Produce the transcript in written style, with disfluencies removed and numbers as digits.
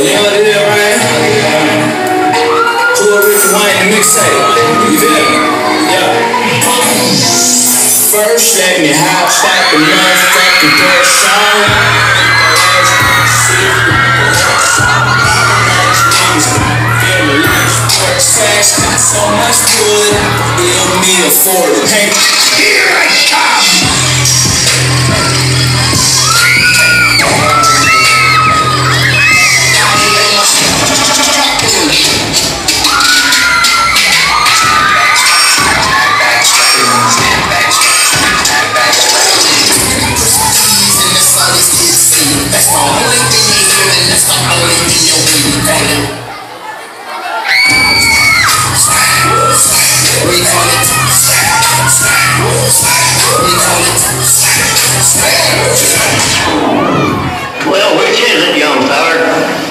know what it is, right? Who are Ricky Wayne the mixtape? You feel me? Yeah. First, let me hop back the motherfucking brush on. Got so much wood, it'll me afford to pay. Here I come. That's the only thing you hear, and that's the only thing you'll be. We call it. Well, which is it, young feller?